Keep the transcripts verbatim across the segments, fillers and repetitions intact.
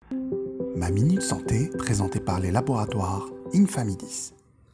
Ma minute santé, présentée par les laboratoires Infamidis.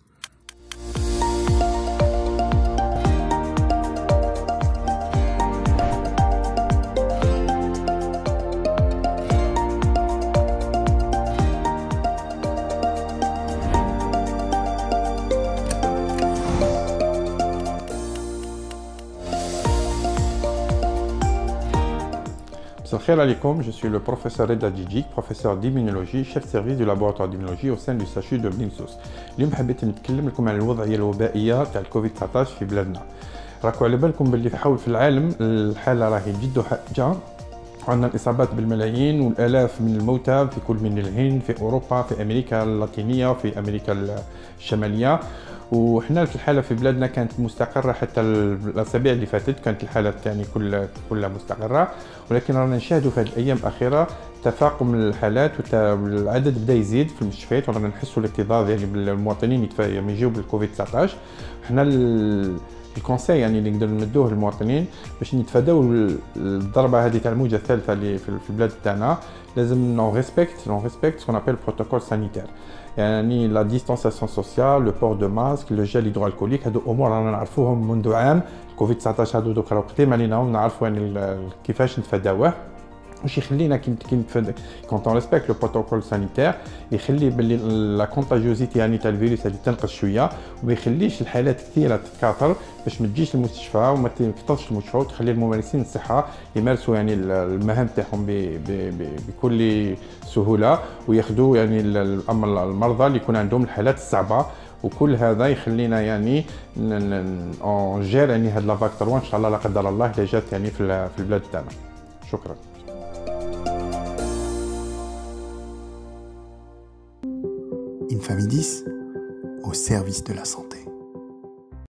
Salam alaikum, je suis le professeur Reda Djidjik, professeur d'immunologie, chef de service du laboratoire d'immunologie au sein du S H U de Blimsos. اليوم حبيت نتكلم لكم عن الوضعيه الوبائيه تاع الكوفيد تسعة عشر في بلادنا. راكم على بالكم باللي حول في العالم الحاله راهي جد حاجه، عندنا الاصابات بالملايين والالاف من الموتى في كل من الهند، في اوروبا، في امريكا اللاتينيه، في امريكا الشماليه. وحنا في الحاله في بلادنا كانت مستقره حتى الاسابيع اللي فاتت، كانت الحاله يعني كل كلها مستقره، ولكن رانا نشاهدوا في هذه الايام الاخيره تفاقم الحالات والعدد بدا يزيد في المستشفيات، ورانا نحسوا الاكتظاظ يعني بالمواطنين يجيو بالكوفيد تسعة عشر. حنا الكونساي يعني اللي نقدر نمدوه للمواطنين باش نتفاداو الضربه هذه تاع الموجه الثالثه اللي في البلاد تاعنا، لازم نو ريسبكت نو ريسبكت سكون ابل بروتوكول سانيتير، يعني لا ديستانساسيون سوسيال، لو بور دو ماسك، لو جيل هيدروالكوليك. هادو امور رانا نعرفوهم منذ عام. كوفيد تسعة عشر هادو دوك راهو قديم علينا ونعرفوا يعني كيفاش نتفاداوه. واش يخلينا كي نتفادى كونت اون ريسبكت لو بروتوكول سانيتير، يخلي باللي لا كونتاجيوزيتي يعني تاع الفيروس هذه تنقص شويه، وما يخليش الحالات كثيره تتكاثر باش ما تجيش للمستشفى وما تكثرش المستشفى، وتخلي الممارسين الصحه يمارسوا يعني المهام تاعهم بكل سهوله، وياخذوا يعني اما المرضى اللي يكون عندهم الحالات الصعبه. وكل هذا يخلينا يعني نجير يعني هاد لا فاك ثلاثة ان شاء الله لا قدر الله اذا جات يعني في البلاد تاعنا. شكرا. Infamidis, au service de la santé.